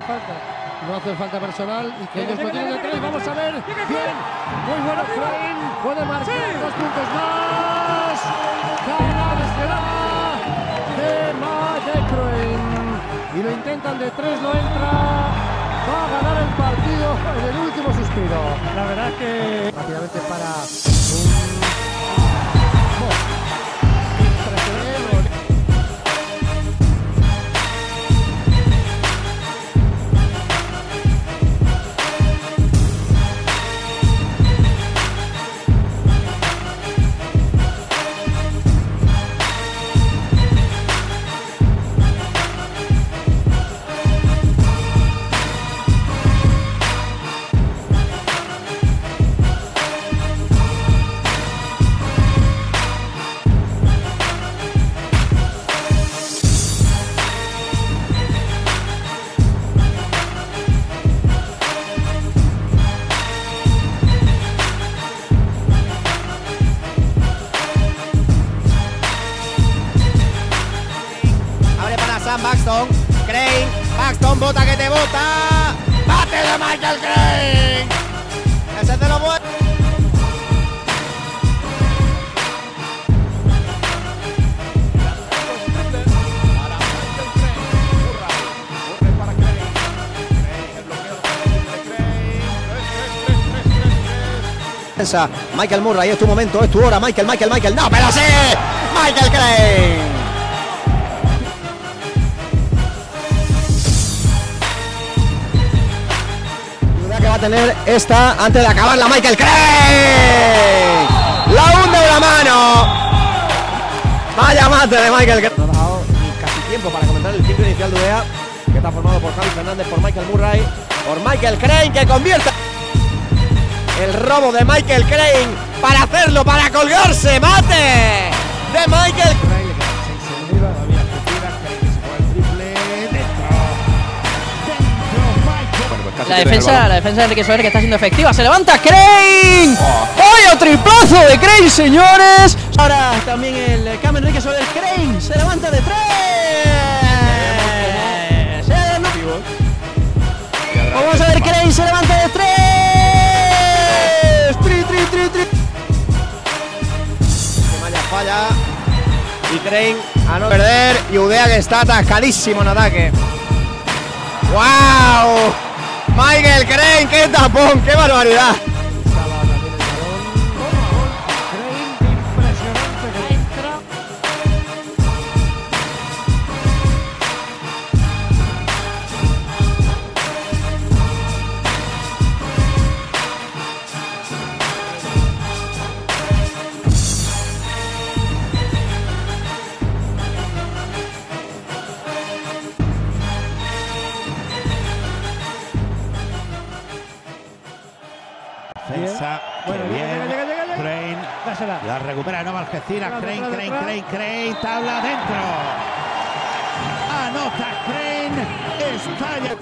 falta. No hace falta personal y que ellos lo tienen de 3. Vamos a ver. Bien. Muy bueno. Crane puede marcar 2 puntos más. Gana de Michael Crane. Y lo intentan de 3, no entra. Va a ganar el partido en el último suspiro. La verdad que rápidamente para Paxton, Crane, Paxton, bota que te bota. ¡Bate de Michael Crane! Ese es de lo bueno. Michael Murray, es tu momento, es tu hora. Michael, no, pero sí, Michael Crane. Va a tener esta antes de acabar la Michael Crane. La hunde de la mano. Vaya mate de Michael Crane. No ha dado ni casi tiempo para comentar el ciclo inicial de UDEA, que está formado por Javi Fernández, por Michael Murray, por Michael Crane, que convierte el robo de Michael Crane para hacerlo, para colgarse. Mate de Michael Crane. La defensa de Enrique Soler, que está siendo efectiva. Se levanta Crane. ¡Vaya triplazo de Crane, señores! Ahora también el Cam Enrique Soler. Crane se levanta de 3. Vamos a ver, Crane se levanta de 3. Maya falla. Y Crane a no perder. Y UDEA que está atascadísimo en ataque. ¡Wow! Michael Crane, qué tapón, qué barbaridad. Defensa, bueno, llega. Crane, la recupera de nuevo Algeciras. Crane, tabla dentro. Anota Crane, estalla.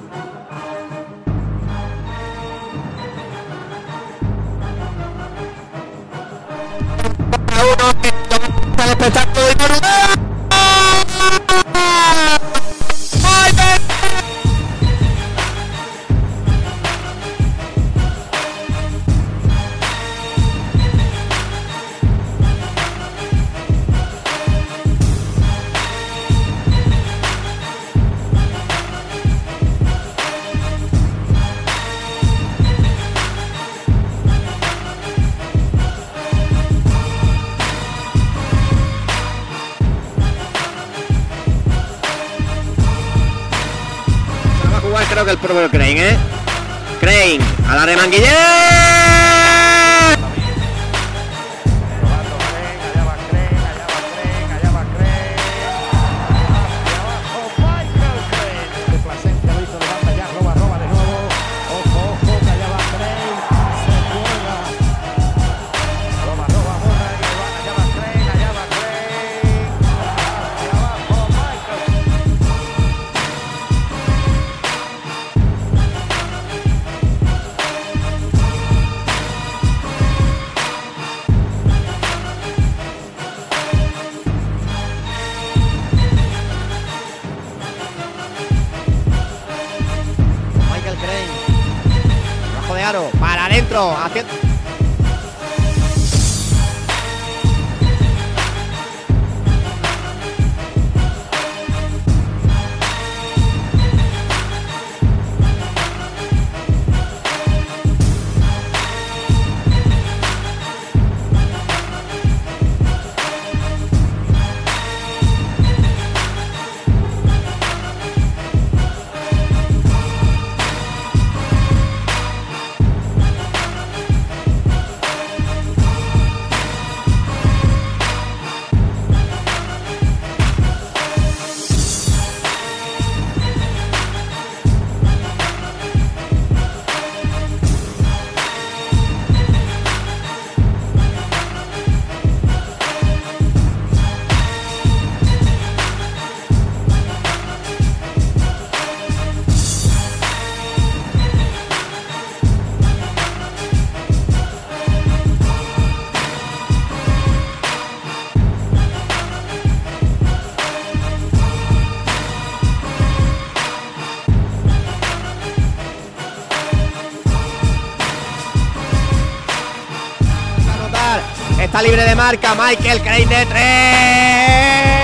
El espectáculo de Coruña. Creo que el propio Crane, Crane a la remanguillé. dentro. Haciendo... Está libre de marca, Michael Crane de 3.